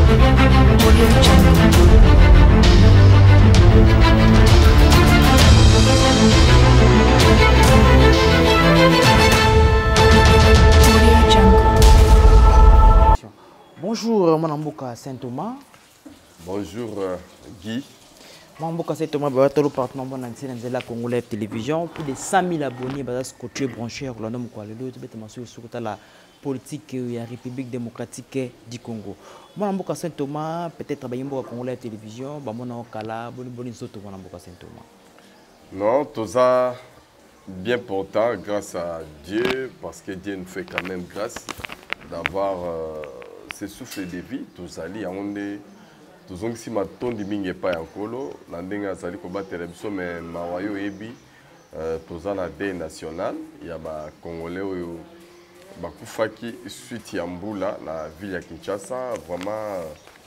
Bonjour, Manamboka Saint-Thomas. Bonjour Guy. Manamboka Saint-Thomas, je partenaire de la Congolais Télévision. Plus de 100 000 abonnés, côté branché, la politique de la République démocratique du Congo. Manamboka Saint-Thomas, peut-être que Congolais Télévision, non, tout ça bien portant grâce à Dieu, parce que Dieu nous fait quand même grâce d'avoir ce souffle de vie. Tous allés à onde, tous on si maton di mingi pas encore, l'andenga zali ko battre biso mais mawayo ebi, tous en a des national, il y a ba Congolais oyo ba kufaki suite ya mbula la ville ya Kinshasa, vraiment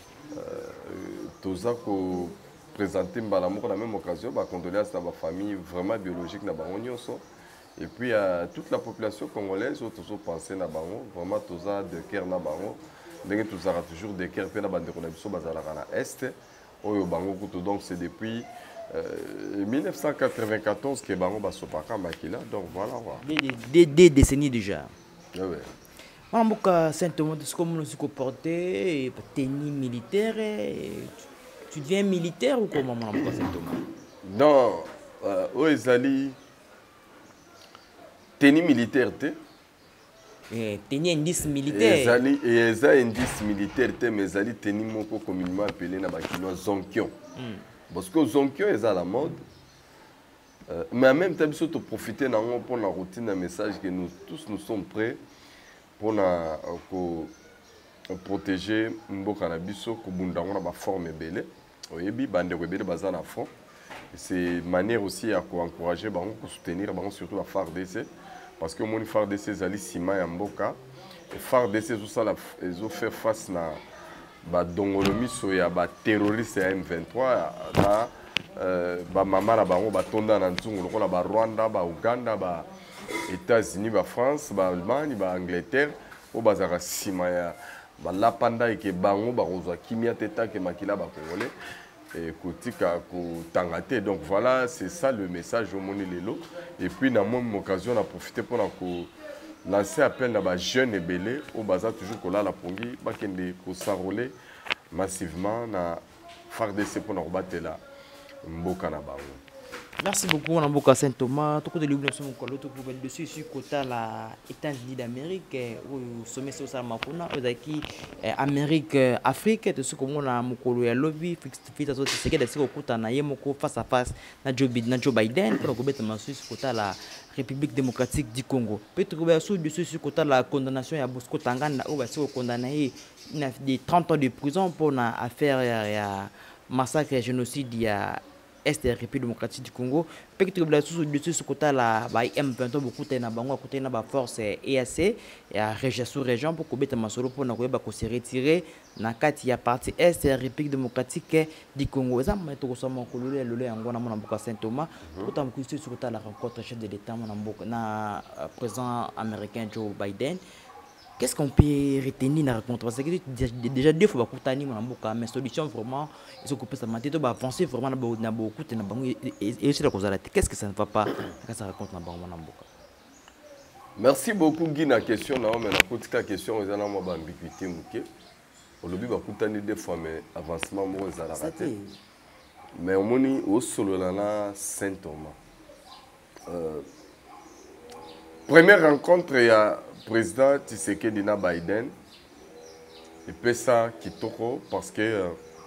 tous ko présenter Mbalamour la même occasion, bah, condoléances à ma famille vraiment biologique na Baronioso. Et puis à toute la population congolaise, tous pensé na Baron, vraiment tous de cœur na Baron. Tous aura toujours des cœurs puis na bande connexion bazalaka na est. Oyo bango kuto donc c'est depuis 1994 que Baron basopaka makila. Donc voilà. Des décennies déjà. Ah ouais. Manamboka Saint-Thomas, c'est comme nous sommes portés, tenue militaire. Tu deviens militaire ou comment, Manamboka Saint-Thomas? Non, Oezali, tenue militaire, tenue indice militaire. Et Eza indice militaire, mais Ezali tenue moko communément appelé na bakino zonkion. Parce que zonkion est à la mode. Mais en même temps, il faut profiter pour la routine, un message que nous tous nous sommes prêts pour protéger Mboka na biso, Kobundango na ba forme belé. Oyebi bande rebelle bazan à fond. C'est une manière aussi à encourager bango pour soutenir bango surtout la FARDC parce que mon FARDC zali sima ya Mboka et FARDC tout ça ils ont fait face na ba dongolomi so ya ba terroriste ya M23 na ba mama na bango ba tonda na nzungu lokola ba Rwanda ba Uganda ba États-Unis ba France ba Allemagne ba Angleterre o bazaka sima ya ba lapanda et que bango ba kozwa kimia teta ke makila ba congolais et kotika ko tangate. Donc voilà, c'est ça le message au moni lelo. Et puis dans mon occasion on a profité pour lancer appel à ba jeunes et belé au bazar toujours ko la pongi ba kende ko s'enrôler massivement na FARDC pour na battre la Mboka na bango. Merci beaucoup, Manamboka Saint-Thomas. Tout le monde est dessus sur côté la États-Unis d'Amérique, au sommet sur ça, Amérique, Afrique, tout ce que on a mukolo ya lobby, c'est que des côté na yemoko face à face na Joe Biden pour que bête sur côté la République démocratique du Congo. Peut-être sur dessus sur côté la condamnation ya Bosco Tangana ou va se condamner de 30 ans de prison pour une affaire ya massacre et génocide ya Est de la République démocratique du Congo. Peut-être que sur ce côté là, M23 beaucoup de bango côté na ba force EAC et à région région pour que masolo pour na ko se retirer na kati ya partie Est de la République démocratique du Congo. Ça m'a to sama ko lole yango na Manamboka Saint-Thomas. Pourtant ko sur côté la rencontre chef de l'État Manamboka na président américain Joe Biden. Qu'est-ce qu'on peut retenir dans la rencontre? Parce que déjà deux fois mais solution vraiment ils sont coupés ça m'a dit avancer vraiment na beaucoup na bango et aussi la cause la qu'est-ce que ça ne va pas quand ça raconte na bango na mboka. Merci beaucoup Guy na question na mais la petite question ils en ont ambiguïté muke au lobby ba kutani deux fois mais avancement mo za la raté mais au moni au solo na Saint-Thomas première rencontre il y a président Tshisekedi na Biden et puis ça kitoko parce que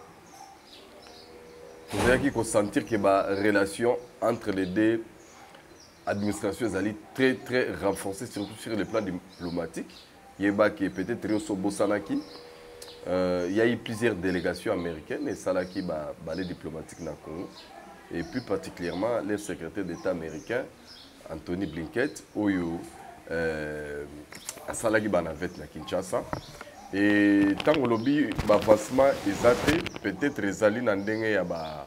vous avez qu'il sentir que la relation entre les deux administrations est très très renforcée surtout sur le plan diplomatique. Il y a peut-être Ryoso Bosanaki. Il y a eu plusieurs délégations américaines et ça là qui va les diplomatiques dans le Congo et plus particulièrement le secrétaire d'État américain Anthony Blinken Oyo à Salagi Banavet na Kinshasa et tant que lobby avancement exacté peut-être rezali na ndenge ya ba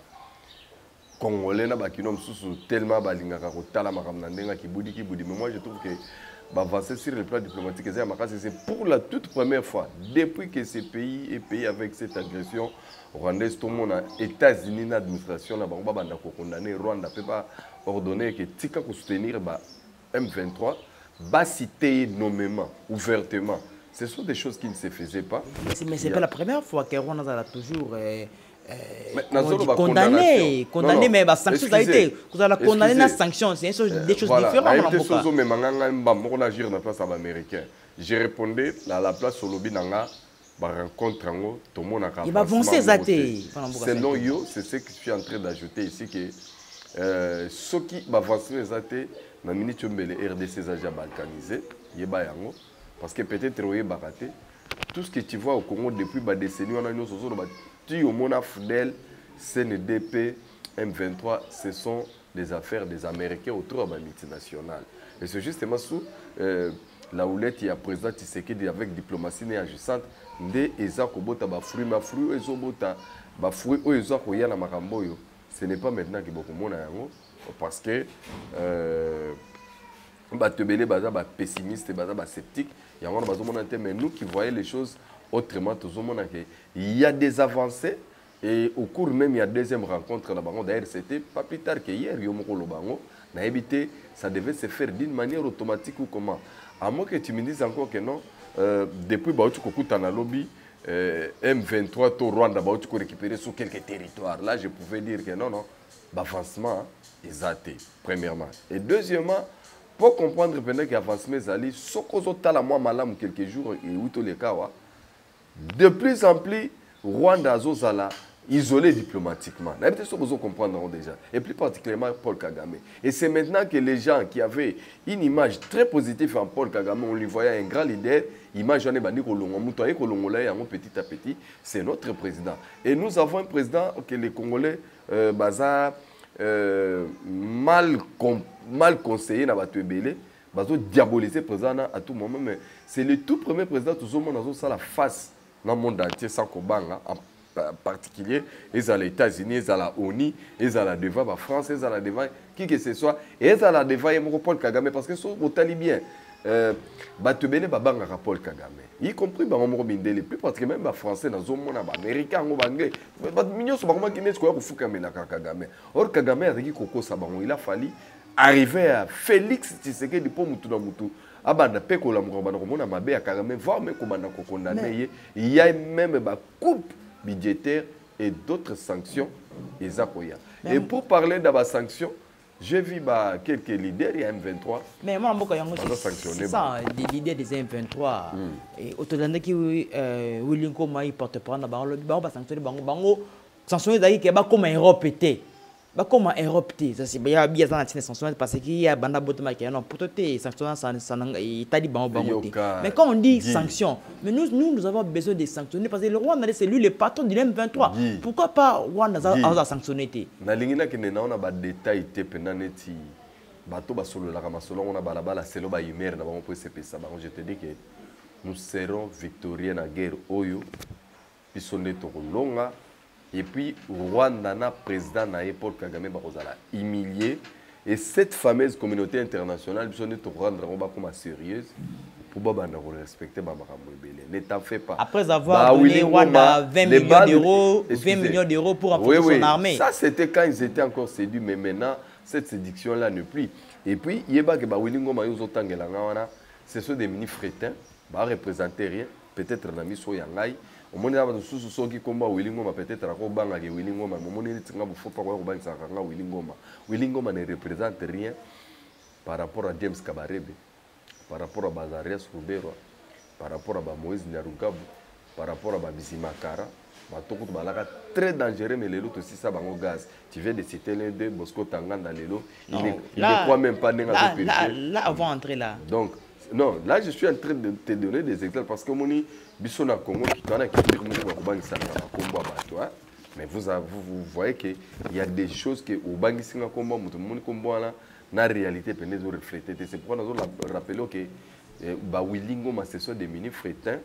congolais na ba kino msusu tellement balingaka kotala makambo na ndenge ki budi mais moi je trouve que avancer sur le plan diplomatique. C'est pour la toute première fois, depuis que ces pays est payé avec cette agression rwandaise, tout le monde, États-Unis, l'administration, la condamné, Rwanda peut pas ordonner que Tika pour soutenir M23, va citer nommément, ouvertement. Ce sont des choses qui ne se faisaient pas. Mais ce n'est pas la première fois que Rwanda a toujours condamné, mais la sanction, ça a été. Vous avez condamné la sanction, c'est des choses différentes. J'ai répondu à la place au lobby Nanga, rencontre tout le monde a il va avancer selon yo, c'est ce que je suis en train d'ajouter ici que ceux qui avancent les athées, na minute RDC a déjà balkanisé, parce que peut-être tout ce que tu vois au Congo depuis des décennies, on a une tu au monde fidèle, CNDP, M23, ce sont des affaires des Américains autour de la multinationale. Et c'est justement sous la houlette il y a président Tshisekedi avec diplomatie agissante, de eza kobota ba fruit ma fruit ezobota ba fruit o eza koya na makambo yo. Ce n'est pas maintenant que beaucoup mona yango parce que ba tebele baza ba pessimiste baza ba sceptique yango bazo mona te, mais nous qui voyons les choses autrement tous mona que il y a des avancées. Et au cours même, il y a deuxième rencontre là-bas. D'ailleurs, c'était pas plus tard que hier, on a évité, ça devait se faire d'une manière automatique ou comment. À moins que tu me dises encore que non, depuis que lobby, M23 au Rwanda, tu peux récupérer sur quelques territoires. Là, je pouvais dire que non, l'avancement est athée, premièrement. Et deuxièmement, pour comprendre que l'avancement est allé, ce que la moi malam quelques jours, et où tous les cas, de plus en plus, Rwanda Zozala isolé diplomatiquement. Vous besoin comprendre déjà. Et plus particulièrement Paul Kagame. Et c'est maintenant que les gens qui avaient une image très positive en Paul Kagame, on lui voyait un grand leader, image petit à petit, c'est notre président. Et nous avons un président que les Congolais mal conseillé dans la diaboliser président à tout moment. Mais c'est le tout premier président, tout le monde a la face dans le monde entier sans Kobanga, en particulier, ils ont les États-Unis, ils ont la ONU, ils ont la devant la France, ils ont la devant qui que ce soit, et ils ont la devant Paul Kagame, parce que ce sont bien. Batubene babanga Paul Kagame, y compris Bamamoro Mindele, plus particulièrement les Français, dans le monde américain, or Kagame a dit il a fallu arriver à Félix Tshisekedi pour Mutu. Il y a même des coupes budgétaires et d'autres sanctions. Et pour parler de sanctions, j'ai vu quelques leaders, il y a M23. Mais moi, c'est ça, les leaders des M23. Et autant que William Koma, il porte-parole, il va sanctionner comme un Europe était. Comment Europe ça c'est bien bien sanctions parce qu'il y a banda botama qui non pour te sanctions ça mais quand on dit sanctions, mais nous avons besoin de sanctionner parce que le Rwanda c'est lui le patron de l'M23. Pourquoi pas Rwanda a sanctionné? Na lingina que na ba détail te penaneti bato ba solo la ramasolo on a balabala selo ba yumer na ba on peut se pesa ba je te dis que nous serons victorieux na guerre oyo pisonde to longa. Et puis, Rwanda, président Paul Kagame, a humilié. Et cette fameuse communauté internationale, nous devons rendre comme sérieuse pour respecter ne t'en fais pas. Après avoir donné Rwanda 20 millions d'euros, 20 millions d'euros pour renforcer son armée. Ça, c'était quand ils étaient encore séduits, mais maintenant, cette séduction-là ne plus. Et puis, il y a ce sont des mini-frétins, qui ne représentent rien, peut-être dans la Yangai. Au monde de ceux qui combattent Willingoma peut-être à Robanga et Willingoma, au monde de faut pas voir Willingoma. Willingoma ne représente rien par rapport à James Kabarebe, par rapport à Bazarias Rubero, par rapport à Moïse Nyarugabu, par rapport à Bizimakara. Très dangereux, mais les autres aussi ça au gaz. Tu viens de citer l'un d'eux, Bosco Tanganda Lelo. Il ne croit même pas là, avant d'entrer là. Donc, non, là je suis en train de te donner des exemples parce que mon Bissona Congo qui mais vous voyez qu'il y a des choses que au Bangisinga Combo, la réalité peut nous refléter. C'est pourquoi nous rappelons que Willingo, ce sont des mini-frétins.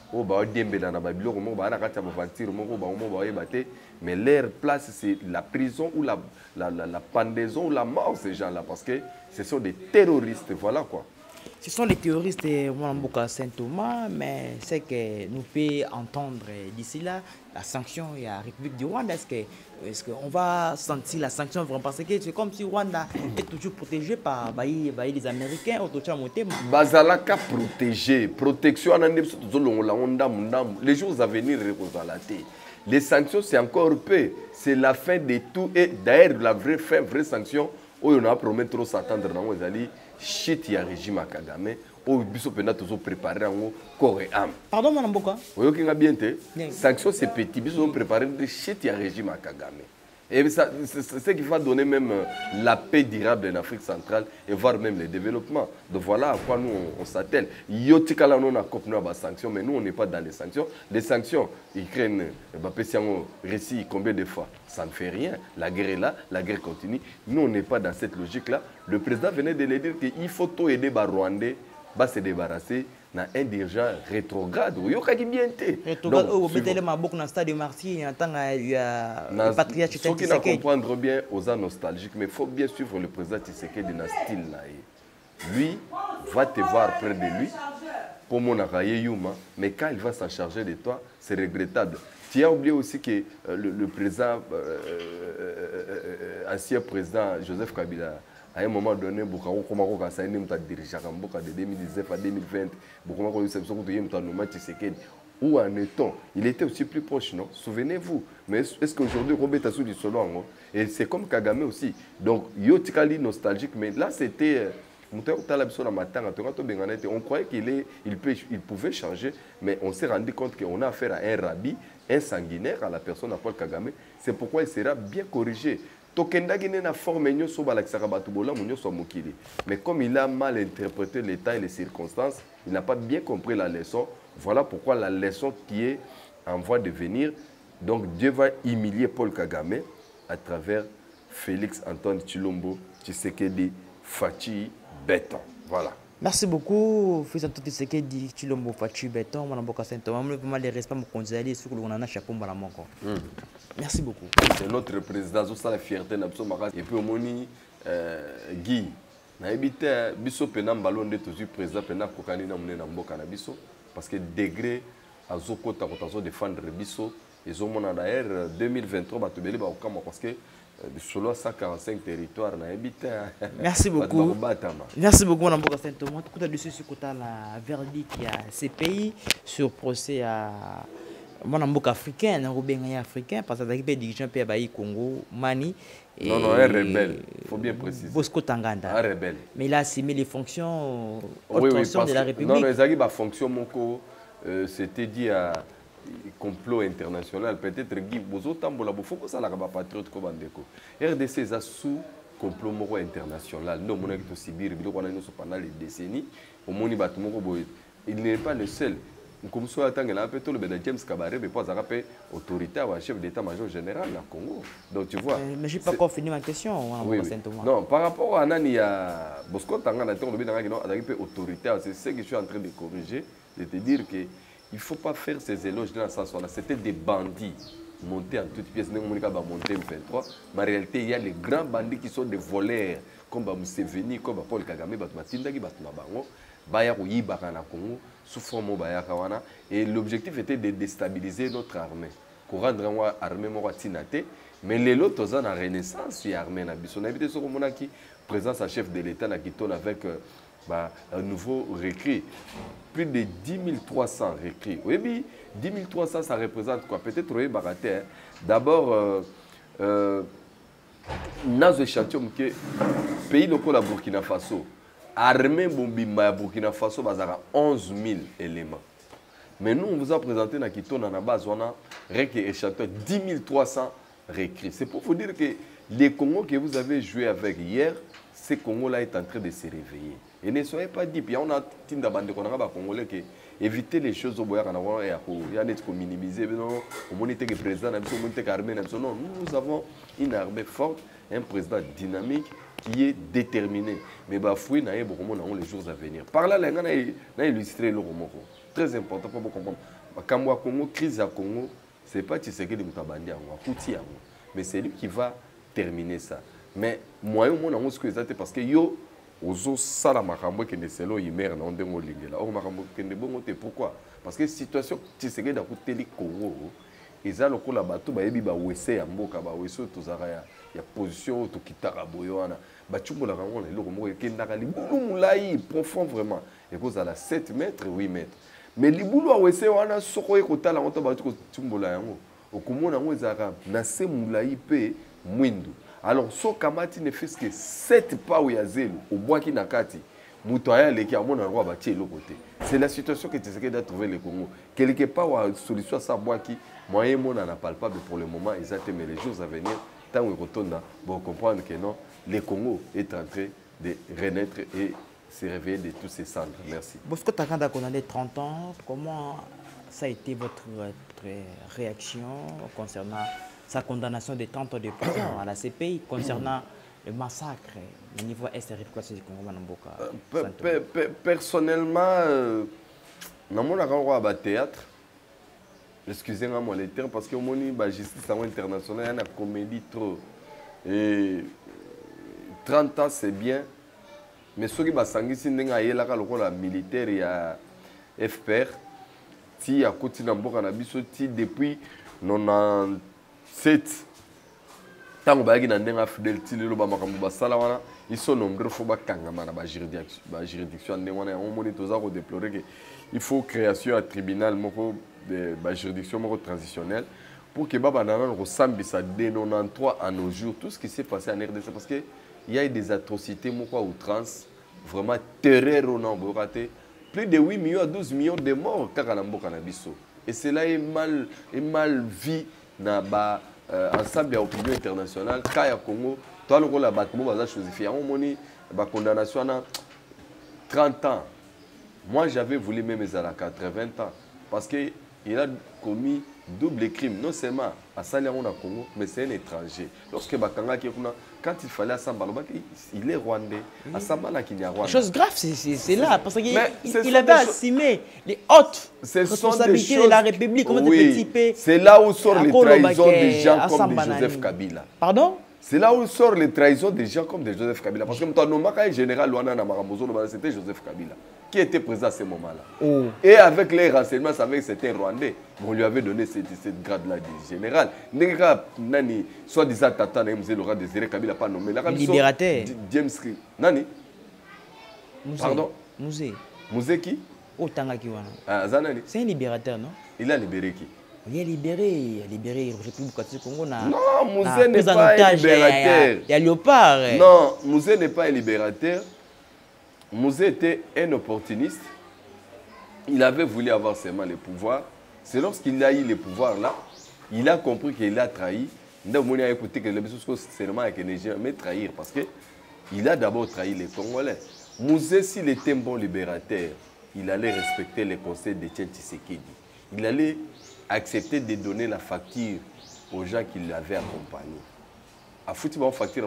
Mais leur place, c'est la prison ou la pendaison ou la mort, ces gens-là, parce que ce sont des terroristes. Voilà quoi. Ce sont les théoristes de Mwanamboka Saint-Thomas, mais c'est que nous pouvons entendre d'ici là la sanction et la République du Rwanda. Est-ce qu'on va sentir la sanction vraiment? Parce que c'est comme si Rwanda est toujours protégé par les Américains. Bazalaka protégé, protection, les jours à venir, les sanctions, c'est encore peu. C'est la fin de tout. Et d'ailleurs, la vraie sanction, on a promis trop s'attendre dans les alliés. Chit ya régime à Kagame, au biso pena toujours préparé en corps et âme. Pardon, Mme Boka? Oui, ok, bien te. Sanction c'est petit, biso préparé de chit ya régime à Kagame. Et c'est ce qui va donner même la paix durable en Afrique centrale et voir même le développement. Donc voilà à quoi nous on s'attelle. Yotikala non a copné à sanctions, mais nous on n'est pas dans les sanctions. Les sanctions, Ukraine, récit combien de fois? Ça ne fait rien. La guerre est là, la guerre continue. Nous on n'est pas dans cette logique-là. Le président venait de le dire qu'il faut tout aider les Rwandais à se débarrasser d'un dirigeant rétrograde. Vous avez bien été. Rétrograde, vous mettez les mabouk dans le stade de Marseille, il y a le patriarche Tshisekedi. Ce qui comprendre bien aux nostalgiques, mais il faut bien suivre le président Tshisekedi dans ce style-là. Lui va te voir près de lui pour mon Yuma, mais quand il va s'en charger de toi, c'est regrettable. Tu as oublié aussi que le président, ancien président Joseph Kabila, à un moment donné, Bukaru a dirigé de 2019 à 2020. Où en est-on? Il était aussi plus proche, non? Souvenez-vous. Mais est-ce qu'aujourd'hui, Robert Tassou dit solo? Et c'est comme Kagame aussi. Donc, Yotikali nostalgique, mais là, c'était. On croyait qu'il pouvait changer, mais on s'est rendu compte qu'on a affaire à un rabbi, un sanguinaire, à la personne à Paul Kagame. C'est pourquoi il sera bien corrigé. Mais comme il a mal interprété l'état et les circonstances, il n'a pas bien compris la leçon. Voilà pourquoi la leçon qui est en voie de venir. Donc Dieu va humilier Paul Kagame à travers Félix Antoine Tshilombo Tshisekedi Fachi Béton. Voilà. Merci beaucoup, Fils Antoine Tshisekedi Tshilombo Fachi Béton, Mwanamboka Saint-Thomas. Je les respects pour considérer ce que l'on a chapeau Mwanamoko. Merci beaucoup. C'est notre président, c'est la fierté. Et puis, au moni, Guy, na habité biso pena mbalo nde tozu président pena kokani na munena mboka na biso parce que degré azokota kotazo défendre biso ezomona d'ailleurs 2023 batobeli ba okama parce que sur 145 territoires na habité. Merci beaucoup. Merci beaucoup mon mboka Saint-Thomas. Tout à dessus sur la verdict il y a ces pays sur procès à mon mboka africain, un africain parce que les dirigeants pays Congo, Mani. Non, un rebelle, il faut bien préciser. Bosco Tanganda. Un rebelle. Mais il a assumé les fonctions de la République. Non, les fonctions, c'était dit à complot international. Peut-être Guy Bozo Tambola, il faut que ça la patriote comme Andeko. RDC est sous complot international. Nous, on a été Sibir, pendant les décennies. Il n'est pas le seul. Comme ça, James Kabaré, mais pas autoritaire ou chef d'état-major général au Congo. Donc tu vois. Mais je n'ai pas encore fini ma question. Oui. Non, par rapport à Nani, Bosco Tangana, autoritaire, c'est ce que je suis en train de corriger, de te dire qu'il ne faut pas faire ces éloges dans ce sens-là. C'était des bandits montés en toutes pièces. Monté M23. Mais en réalité, il y a les grands bandits qui sont des voleurs, comme Museveni, comme Paul Kagame, Matindagi, Batmabango. Congo, sous forme et l'objectif était de déstabiliser notre armée. Pour rendre l'armée mais les autres ont la renaissance de l'armée. On a évité ce qu'on a qui présence à chef de l'État qui tourne avec un nouveau recrue. Plus de 10 300 recrues. Oui, 10 300, ça représente quoi? Peut-être oui, baraté. D'abord, dans le échantillon, pays local à Burkina Faso. Armée Bombimba Burkina Faso bazara 11 000 éléments. Mais nous, on vous a présenté dans Quito, dans la base, on a échantillon 10 300 recrues. C'est pour vous dire que les Congos que vous avez joué avec hier, ces Congos-là est en train de se réveiller. Et ne soyez pas dit, puis on a Tinda Bande Congolais qui éviter les choses au boyar en il y a des minimiser. On moniteur que président, non, nous avons une armée forte, un président dynamique qui est déterminé. Mais Bafoui n'a pas beaucoup les jours à venir. Par là, on a illustré le roman. Très important pour comprendre. Quand on Congo, crise à Congo, ce n'est pas Tshisekedi Moutabandi, mais c'est lui qui va terminer ça. Mais moi, je suis parce que yo, ozo sala makambo ke ne selo imer na ondengo lingela o makambo ke ne bongo te. Pourquoi? Parce que situation Tshisekedi da kuteli Congo eza lokola bato bayebi ba wese ya mboka ba wese tozaka ya position to kitaka boyo wana ba chumbola kango na eloko moko ekendaka libulu mulai profond vraiment et cause à la 7 mètres 8 mètres mais libulu a wese wana soko ekotala ngoto ba ko chumbola yango okomona ngo ezaka na se mulai pe mwindu. Alors so kamati ne fait que 7 pas ou ya zelo au bois qui na kati mutoya leki amona roi ba tie côté. C'est la situation que Tshisekedi a trouvé le Congo. Quelque part ou solution ça bois qui moyen mona n'a palpable pour le moment exactement mais les jours à venir tant on retourne pour comprendre que non le Congo est en train de renaître et se réveiller de tous ces cendres. Merci. Bosco Takanda qu'on a les 30 ans, comment ça a été votre réaction concernant sa condamnation de 30 ans de prison à la CPI concernant le massacre au niveau est-républicain du Congo Manamboka? Personnellement, dans mon endroit à théâtre, excusez-moi les termes parce que mon justice internationale, il y a une comédie trop. Et 30 ans c'est bien, mais ceux qui sont la militaire et la FPR, si à côté depuis 97, tant ils sont nombreux, il juridiction il faut création à tribunal de juridiction transitionnelle pour que Baba Nanan ressemble à 93 à nos jours. Tout ce qui s'est passé en RDC, parce qu'il y a eu des atrocités, outrance, vraiment terreur au nombre. Plus de 8 millions à 12 millions de morts et cela est mal vu dans l'ensemble de l'opinion internationale. Quand il y a Congo, toi le rôle la condamnation à 30 ans. Moi j'avais voulu même à 80 ans parce qu'il a commis double crime, non seulement à Saliaron à Congo, mais c'est un étranger. Lorsque Bakanga quand il fallait à Samba, il est rwandais. À Samba, il y a rwandais. La chose grave, c'est là, parce qu'il avait assumé les hautes responsabilités de la République. Oui, c'est là où sort les trahisons des gens comme Joseph Kabila. Pardon? C'est là où sort les trahisons des gens comme de Joseph Kabila. Parce que le général c'était Joseph Kabila, qui était présent à ce moment-là. Oh. Et avec les renseignements, ça savait que c'était Rwandais. On lui avait donné cette grade-là de général. Soit disant Tata, Laurent Désiré Kabila, pas nommé. Libérateur. James Nani? Pardon? Mouzé. Mouzé qui? Oh, Tangakiwana. Ah, Zanani? C'est un libérateur, non? Il a libéré qui? Il a libéré la République du Congo. Non, Mouzé n'est pas un libérateur. Il y a Léopard. Non, Mouzé n'est pas un libérateur. Mouzé était un opportuniste. Il avait voulu avoir seulement le pouvoir. C'est lorsqu'il a eu le pouvoir là, il a compris qu'il a trahi. Il a écouté que le seulement avec l'énergie, mais trahir parce qu'il a d'abord trahi les Congolais. Mouzé, s'il était un bon libérateur, il allait respecter les conseils de Tshisekedi. Il allait accepter de donner la facture aux gens qui l'avaient accompagné. A foutu une facture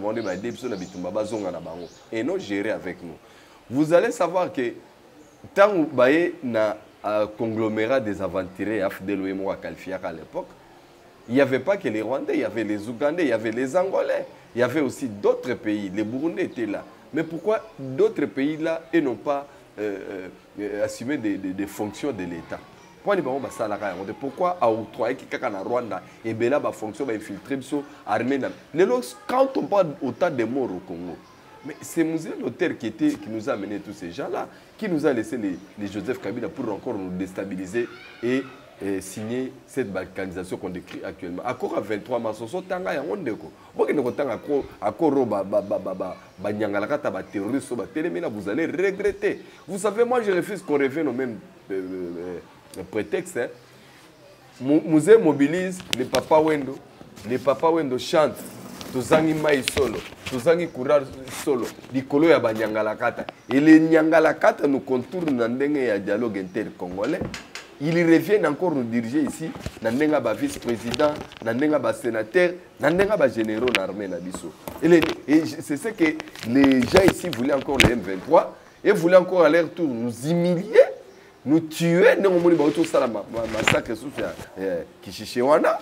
et non gérer avec nous. Vous allez savoir que tant que vous avez un conglomérat des aventuriers à l'époque, il n'y avait pas que les Rwandais, il y avait les Ougandais, il y avait les Angolais, il y avait aussi d'autres pays. Les Burundais étaient là. Mais pourquoi d'autres pays là et n'ont pas assumé des fonctions de l'État? Pourquoi à octroyer quelqu'un en Rwanda et bien là, fonction infiltrer l'armée? Quand on parle autant de morts au Congo, mais c'est Mouzé l'auteur qui nous a amené tous ces gens-là, qui nous a laissé les Joseph Kabila pour encore nous déstabiliser et signer cette balkanisation qu'on décrit actuellement. Encore à 23 mars, on s'est tanga yango ndeko. Boke ne kotanga akoro ba nyangalakata ba terroriste ba télémena, vous allez regretter. Vous savez, moi je refuse qu'on revienne au même prétexte. Hein. Mouzé mobilise les Papa Wendo. Les Papa Wendo chantent. Tozangi mai solo, tozangi courage solo, likolo ya banyangalakata. Et les nyangalakata nous contournent dans le dialogue inter-congolais. Ils reviennent encore nous diriger ici, dans le vice-président, dans le sénateur, dans le général de l'armée. Et c'est ce que les gens ici voulaient encore le M23 et voulaient encore à leur tour nous humilier, nous tuer, nous massacre Kishishewana,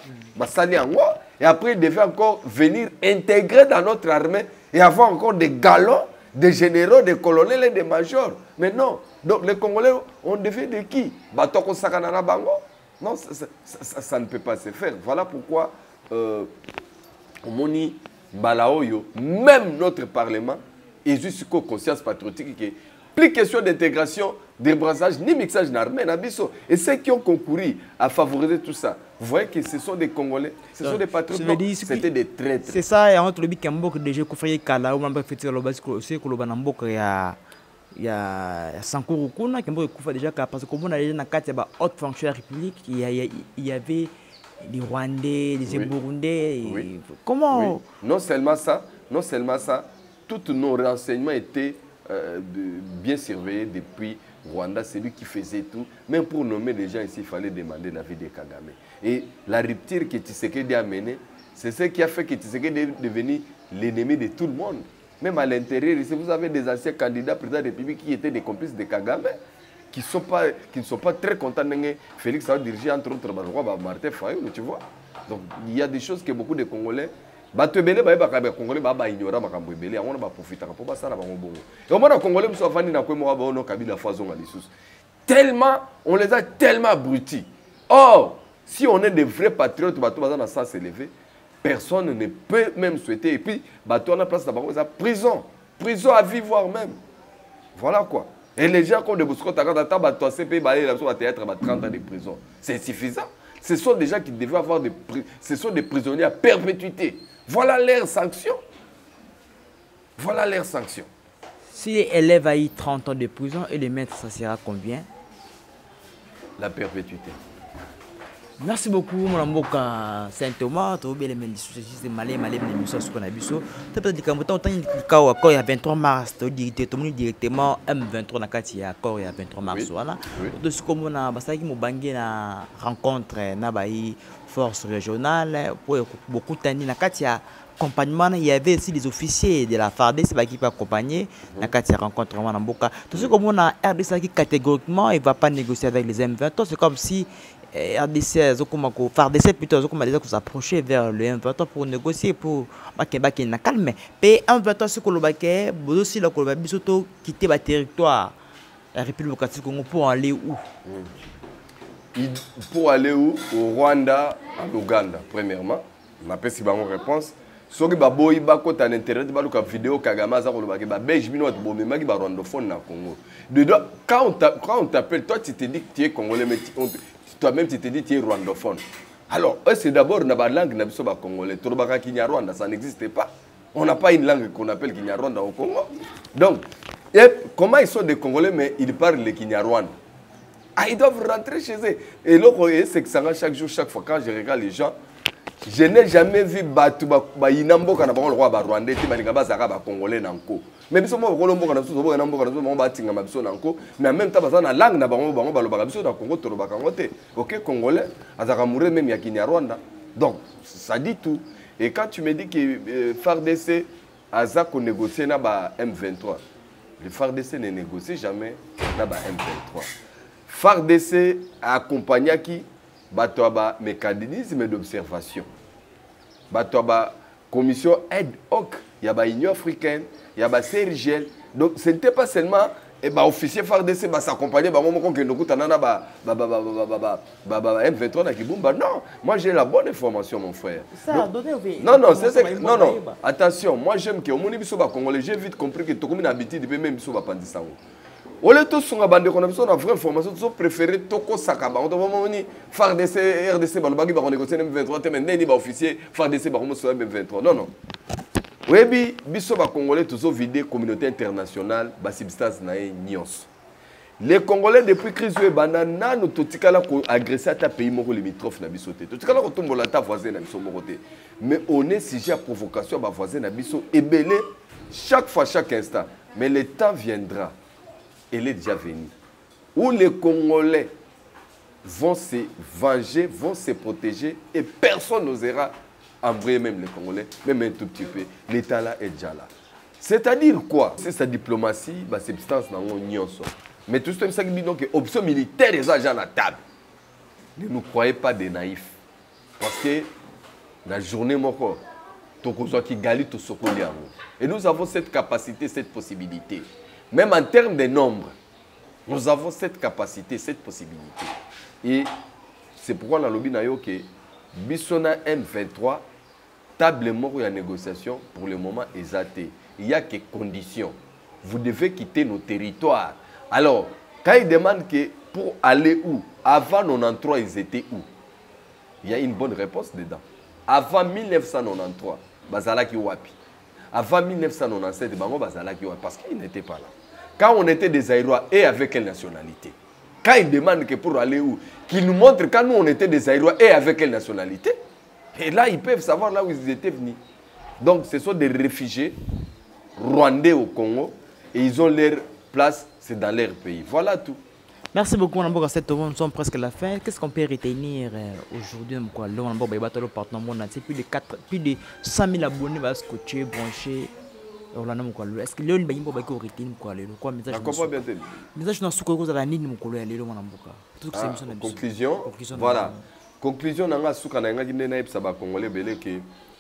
et après ils devaient encore venir intégrer dans notre armée et avoir encore des galons des généraux, des colonels et des majors. Mais non. Donc les Congolais, on devient de qui? Batoko Sakanana Bango? Non, ça ne peut pas se faire. Voilà pourquoi, Omoni Balaoyo, même notre Parlement, est juste conscience patriotique qui est plus question d'intégration, débrassage, ni mixage d'armée, n'abisso. Et ceux qui ont concouru à favoriser tout ça, vous voyez que ce sont des Congolais, ce sont des patriotes, c'était des traîtres. C'est ça, et entre le bic Mbok déjà Koufraye Kala, ou même fait le bas aussi que le Banambok il y a Sankuru Kuna qui Koufa déjà parce que comme on a déjà dans quatre haute fonction de la République, il y avait des Rwandais, des Burundais. Oui. Comment non seulement ça, tous nos renseignements étaient bien surveillés depuis Rwanda, c'est lui qui faisait tout. Même pour nommer les gens ici, il fallait demander l'avis de Kagame. Et la rupture que Tshisekedi a menée, c'est ce qui a fait que Tshisekedi est devenu l'ennemi de tout le monde. Même à l'intérieur, ici, vous avez des anciens candidats présidents de la République qui étaient des complices de Kagame, qui ne sont pas très contents de Félix a dirigé entre autres Martin Fayoulou, tu vois. Donc il y a des choses que beaucoup de Congolais Congolais ignorent on va profiter pour ça et on a Congolais tellement on les a tellement abrutis. Or si on est des vrais patriotes dans le sens élevé, personne ne peut même souhaiter et puis on a place dans prison à vie voire même. Voilà quoi. Et les gens qui ont des bouscots, à 30 ans de prison. C'est suffisant. Ce sont des gens qui devaient avoir ce sont des prisonniers à perpétuité. Voilà leur sanction. Voilà leur sanction. Si l'élève a eu 30 ans de prison et le maître, ça sera combien? La perpétuité. Merci beaucoup, mon mboka Saint-Thomas. Tu as bien les c'est malais, les émissions sur la biso. Tu peux dire que quand il y a 23 mars, tu dis directement M23 na kati ya accord il y a 23 mars voilà. Donc comme on a basaki mo bangé na rencontre na bayi force régionale pour beaucoup tani na kati ya accompagnement, il y avait aussi des officiers de la FARDC qui peuvent accompagner la rencontre vraiment mboka. Tout ce comme on a RDC qui catégoriquement il va pas négocier avec les M23, c'est comme si RDC FARDC plutôt comme déjà s'approcher vers le M23 pour négocier pour baké na calme. Mais M23 ce que le baké aussi le que bisoto quitter le territoire la République démocratique du Congo pour aller où? Pour aller où? Au Rwanda, en Ouganda premièrement. On appelle si bonne réponse. Soki baboyi bakota na internet baluka vidéo Kagame za kolobaki ba belge bino to bomema ki ba rwandophone na Congo. Quand on t'appelle, toi tu te dis que tu es congolais mais toi-même tu te dis que tu es rwandophone. Alors, c'est d'abord la langue na biso ba congolais. Torobaka Kinyarwanda, ça n'existe pas. On n'a pas une langue qu'on appelle Kinyarwanda au Congo. Donc, comment ils sont des Congolais mais ils parlent le Kinyarwanda? Ah, ils doivent rentrer chez eux. Et là, c'est que ça chaque jour, chaque fois quand je regarde les gens, je n'ai jamais vu Batu Inambo quand on a le roi Rwandais, Congolais Nanko. Mais si on a mais en même temps, la langue n'a pas Congo, ok, Congolais, même Yakini Rwanda. Donc, ça dit tout. Et quand tu me dis que FARDC a négocié na M23, le FARDC ne négocie jamais na M23. FARDC a accompagné qui Batoaba mécanisme d'observation. Batoaba commission aide hoc, il y a l'Union africaine, il y a CIRGL. Donc ce n'était pas seulement officier FARDC s'accompagner M23 na Kibumba. Non, moi j'ai la bonne information mon frère. Ça, non, attention, moi j'aime que au moni biso ba congolais, j'ai vite compris que tokomi na habitude de même biso ba pandisango. On a tous une vraie information, ils ont préféré Toko Sakaba. On a dit FARDC, RDC, Balobagi, on négocié M23, mais n'est pas officier, FARDC, M23. Non, non. Oui, biso ba Congolais, tous ont vidé communauté internationale, ba substance na nyons. Les Congolais, depuis crise de banana, nous avons agressé à ta pays limitrophe na bisoté. Tout cas, on a ta voisin na biso moroté. Mais on est sujet à provocation à voisin na biso et belé chaque fois, chaque instant. Mais le temps viendra. Elle est déjà venue, où les Congolais vont se venger, vont se protéger et personne n'osera envoyer même les Congolais, même un tout petit peu. L'État là est déjà là. C'est-à-dire quoi? C'est sa diplomatie, sa substance dans l'Union. Mais tout ça, c'est que option militaire est déjà à la table. Ne nous croyez pas des naïfs. Parce que la journée, Et nous avons cette capacité, cette possibilité. Même en termes de nombre, nous avons cette capacité, cette possibilité. Et c'est pourquoi dans le lobby que Bissona M23, table mort et négociation, pour le moment, est athée. Il n'y a que conditions. Vous devez quitter nos territoires. Alors, quand ils demandent que pour aller où? Avant 93, ils étaient où? Il y a une bonne réponse dedans. Avant 1993, Bazalaki Wapi. Avant 1997, Bango Bazalaki Wapi. Parce qu'ils n'étaient pas là. Quand on était des Aïrois et avec quelle nationalité? Quand ils demandent que pour aller où? Qu'ils nous montrent quand nous on était des Aïrois et avec quelle nationalité? Et là, ils peuvent savoir là où ils étaient venus. Donc, ce sont des réfugiés rwandais au Congo. Et ils ont leur place, c'est dans leur pays. Voilà tout. Merci beaucoup, Namboka. Nous sommes presque à la fin. Qu'est-ce qu'on peut retenir aujourd'hui? Plus de 100 000 abonnés vont scotcher, brancher. Est-ce que le Bayimbo va retenir quoi message? Message dans ce que la nid conclusion. Voilà. Conclusion dans la souka na nga gine na congolais belé que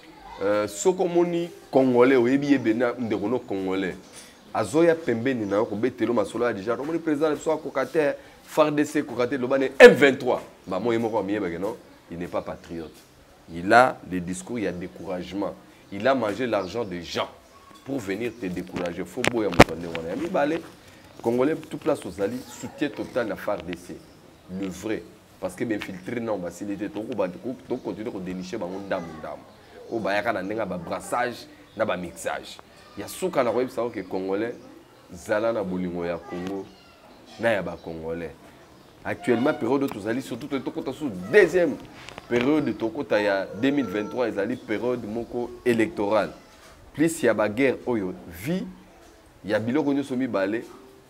sokomoni congolais oyebi ebena ndekono congolais. Azoya pembeni na ko betelo masolo déjà le président le soit kokate FARDC kokate le bane M23. Bah moi yemo ko mieba que non, il n'est pas patriote. Il a des discours, il y a découragement. Il a mangé l'argent des gens pour venir te décourager. Faut boya mutande wana. Ami balé congolais tout place aux alliés, soutien total à FARDC. Le vrai. Parce que infiltrer non facilité to continuer à dénicher ba ndam o ba yaka na ndenga ba brassage na ba mixage ya suka na web savoir que congolais zala na bolingo ya Congo na ya ba congolais actuellement période tous ali surtout to kota sous deuxième période to kota ya 2023 ezali période moko électorale plus ya ba guerre oyo vie ya biloko nyoso mibale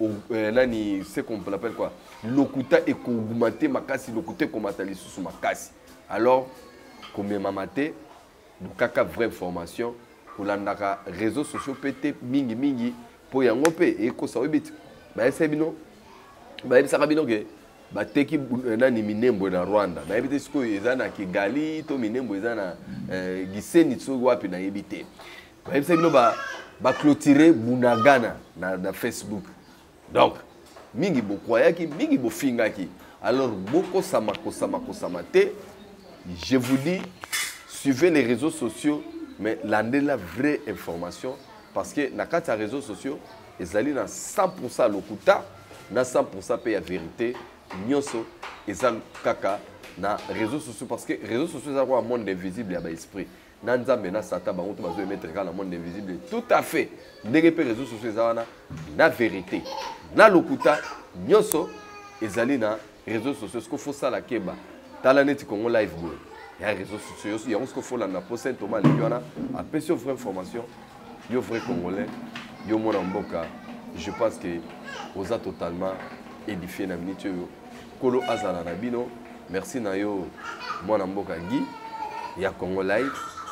nani c'est qu'on appelle quoi lokuta et augmenter makasi lokuta komatali sous makasi alors comme mamate kaka vraie information pour l'andaka réseaux sociaux pété mingi pour yango pe et ko sawebit ba sebino ba ebisaka bino ke ba teki nani minembo na Rwanda na ebite siko ezana Kigali to minembo ezana Gisenyi tso wapi na ebite ba ebisaka ba clôturer Bunagana na Facebook. Donc, mingi bo croyaki, mingi bo fingaki. Alors, beaucoup samate. Je vous dis, suivez les réseaux sociaux, mais landez la vraie information. Parce que dans les réseaux sociaux, ils allaient dans 100% lokuta, dans 100% paye la vérité. Nyoso, ils ont kaka dans les réseaux sociaux. Parce que les réseaux sociaux, c'est un monde invisible et l'esprit. Nanza mena sata bango to bazo mettre dans le monde invisible tout à fait ndenge pe réseaux sociaux ezana na vérité na lokuta nyoso ezali na réseaux sociaux ce qu'il faut ça la keba tala net Congo live boy ya réseaux sociaux il y a ce qu'il faut là na poste Thomas Lebiona après sur vraie information yo vrai congolais yo mona mboka je pense que oza totalement édifié na minute yo kolo azala na bino merci na yo mona mboka Guy ya Congo live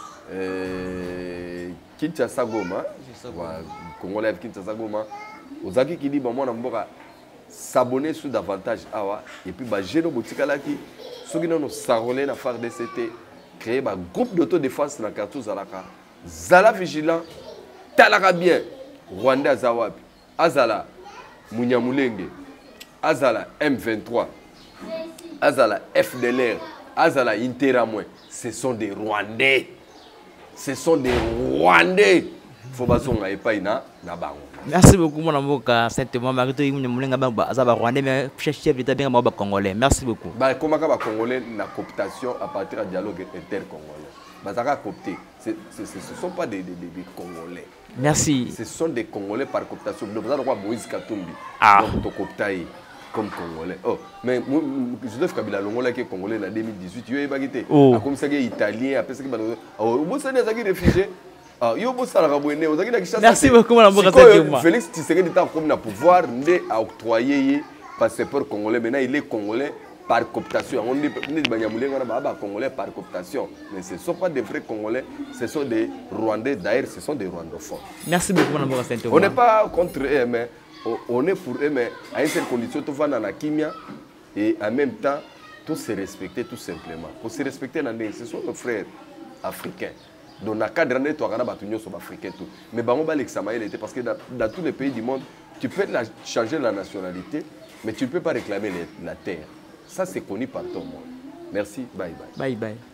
Kinshasa Goma, Congo Live Kinshasa Goma, Ozaki qui dit bon moi n'amboka s'abonner sur davantage awa et puis bah géno boutika là qui ceux qui nous s'arroler na faire DCT créer bah groupe d'autodéfense na Kartou Zalaka Zala vigilant talaka bien Rwanda Azawapi Azala Munyamulenge Azala M23 Azala FDLR Azala Interamwe ce sont des Rwandais. Ce sont des Rwandais. Faut pas s'en pas na bango. Merci beaucoup mon amour Saint-Thomas Marito il mulenga ba azaba Rwandais mais chef d'état bien ba congolais. Merci beaucoup. Ba comment ka ba congolais na cooptation à partir du dialogue intercongolais. Ba ça coopté. Ce sont pas des Congolais. Merci. Ce sont des Congolais par cooptation. Nous avons roi Moïse Katumbi. Donc to cooptaï comme Congolais. Oh, mais Joseph Kabila Longola qui est Congolais en 2018, il est quitté. Comme ça, il est italien, après ça, il est réfugié. Merci beaucoup, Mme Félix Tshisekedi est comme le pouvoir à octroyer passeport congolais. Maintenant, il est Congolais par cooptation. On dit Congolais par cooptation. Mais ce ne sont pas des vrais Congolais, ce sont des Rwandais. D'ailleurs, ce sont des Rwandophones. Merci beaucoup, Mme On n'est pas contre eux, mais on est pour eux, mais à une certaine condition, tout va dans la kimia et en même temps, tout se respecter tout simplement. Pour se respecter, ce sont nos frères africains. Donc, dans le cadre de notre africain, mais bango ba l'examen était parce que dans tous les pays du monde, tu peux changer la nationalité, mais tu ne peux pas réclamer la terre. Ça, c'est connu par tout le monde. Merci, bye bye. Bye bye.